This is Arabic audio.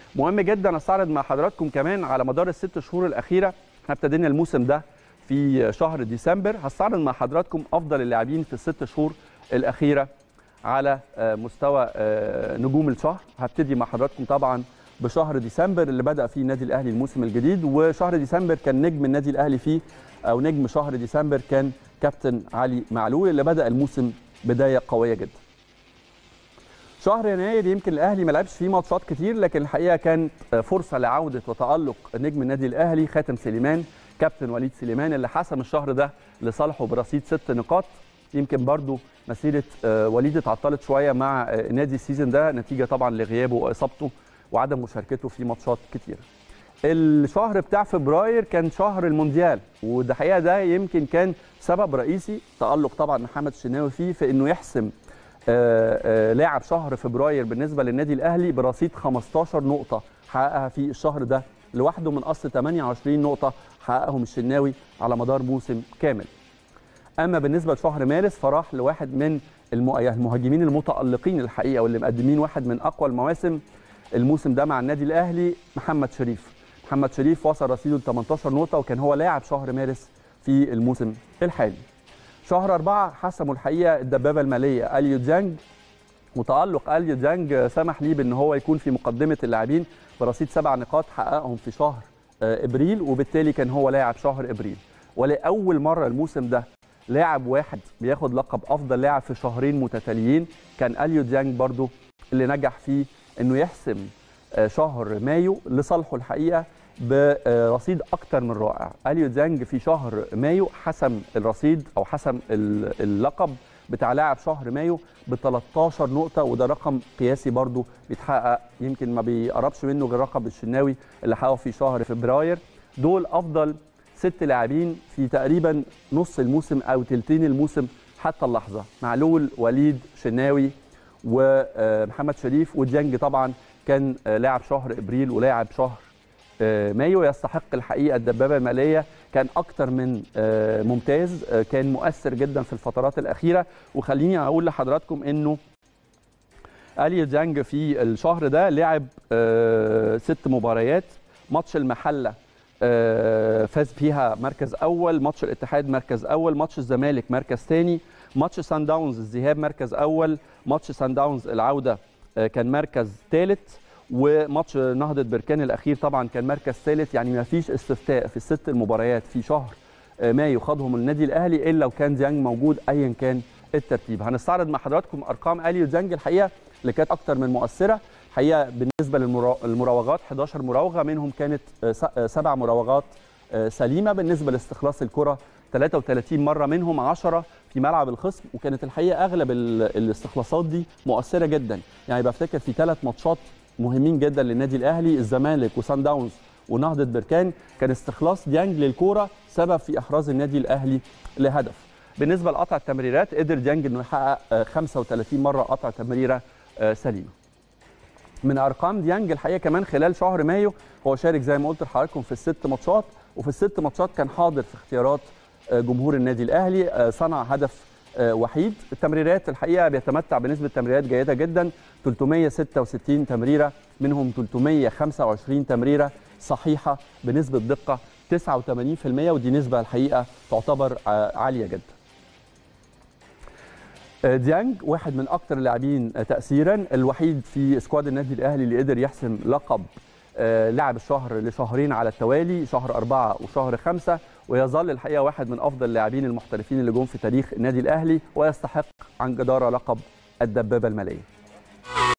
مهم جدا استعرض مع حضراتكم كمان على مدار الست شهور الاخيره. احنا ابتدينا الموسم ده في شهر ديسمبر، هستعرض مع حضراتكم افضل اللاعبين في الست شهور الاخيره على مستوى نجوم الشهر. هبتدي مع حضراتكم طبعا بشهر ديسمبر اللي بدأ فيه النادي الاهلي الموسم الجديد، وشهر ديسمبر كان نجم النادي الاهلي فيه او نجم شهر ديسمبر كان كابتن علي معلول اللي بدأ الموسم بدايه قويه جدا. شهر يناير يمكن الاهلي ما لعبش فيه ماتشات كتير، لكن الحقيقه كانت فرصه لعوده وتألق نجم النادي الاهلي خاتم سليمان، كابتن وليد سليمان اللي حسم الشهر ده لصالحه برصيد 6 نقاط. يمكن برضو مسيره وليد اتعطلت شويه مع نادي السيزون ده نتيجه طبعا لغيابه واصابته وعدم مشاركته في ماتشات كتير. الشهر بتاع فبراير كان شهر المونديال، وده حقيقه ده يمكن كان سبب رئيسي تألق طبعا محمد الشناوي فيه في انه يحسم لاعب شهر فبراير بالنسبه للنادي الاهلي برصيد 15 نقطه حققها في الشهر ده لوحده من اصل 28 نقطه حققهم الشناوي على مدار موسم كامل. اما بالنسبه لشهر مارس فراح لواحد من المهاجمين المتألقين الحقيقه واللي مقدمين واحد من اقوى المواسم الموسم ده مع النادي الاهلي، محمد شريف. محمد شريف وصل رصيده ل 18 نقطه وكان هو لاعب شهر مارس في الموسم الحالي. شهر 4 حسموا الحقيقه الدبابه الماليه اليو ديانج، وتألق اليو ديانج سمح ليه بان هو يكون في مقدمه اللاعبين برصيد 7 نقاط حققهم في شهر ابريل، وبالتالي كان هو لاعب شهر ابريل. ولاول مره الموسم ده لاعب واحد بياخد لقب افضل لاعب في شهرين متتاليين، كان اليو ديانج برضو اللي نجح فيه انه يحسم شهر مايو لصالحه الحقيقه برصيد اكتر من رائع. اليو ديانج في شهر مايو حسم الرصيد او حسم اللقب بتاع لاعب شهر مايو ب 13 نقطه، وده رقم قياسي برضو بيتحقق يمكن ما بيقربش منه غير رقم الشناوي اللي حققه في شهر فبراير. دول افضل 6 لاعبين في تقريبا نص الموسم او تلتين الموسم حتى اللحظه، معلول، وليد، شناوي، ومحمد شريف، وديانج طبعا كان لاعب شهر ابريل ولاعب شهر مايو. يستحق الحقيقه الدبابه الماليه، كان اكتر من ممتاز، كان مؤثر جدا في الفترات الاخيره. وخليني اقول لحضراتكم انه اليو ديانج في الشهر ده لعب 6 مباريات. ماتش المحله فاز فيها مركز اول، ماتش الاتحاد مركز اول، ماتش الزمالك مركز ثاني، ماتش سان داونز الذهاب مركز اول، ماتش سان داونز العوده كان مركز ثالث، وماتش نهضه بركان الاخير طبعا كان مركز ثالث. يعني ما فيش استفتاء في ال6 المباريات في شهر مايو خاضهم النادي الاهلي الا لو كان ديانج موجود ايا كان الترتيب. هنستعرض مع حضراتكم ارقام اليو ديانج الحقيقه اللي كانت اكتر من مؤثره. الحقيقه بالنسبه للمراوغات 11 مراوغه، منهم كانت 7 مراوغات سليمه. بالنسبه لاستخلاص الكره 33 مره، منهم 10 في ملعب الخصم، وكانت الحقيقه اغلب الاستخلاصات دي مؤثره جدا. يعني بفتكر في 3 ماتشات مهمين جدا للنادي الاهلي، الزمالك وسان داونز ونهضه بركان، كان استخلاص ديانج للكوره سبب في احراز النادي الاهلي لهدف. بالنسبه لقطع التمريرات قدر ديانج انه يحقق 35 مره قطع تمريره سليمه. من ارقام ديانج الحقيقه كمان خلال شهر مايو هو شارك زي ما قلت لحضراتكم في ال6 ماتشات، وفي ال6 ماتشات كان حاضر في اختيارات جمهور النادي الاهلي، صنع هدف وحيد. التمريرات الحقيقه بيتمتع بنسبه تمريرات جيده جدا، 366 تمريره، منهم 325 تمريره صحيحه بنسبه دقه 89%، ودي نسبه الحقيقه تعتبر عاليه جدا. ديانج واحد من اكثر اللاعبين تاثيرا، الوحيد في سكواد النادي الاهلي اللي قدر يحسم لقب لاعب الشهر لشهرين على التوالي، شهر 4 وشهر 5، ويظل الحقيقه واحد من افضل اللاعبين المحترفين اللي جم في تاريخ النادي الاهلي، ويستحق عن جداره لقب الدبابه الماليه.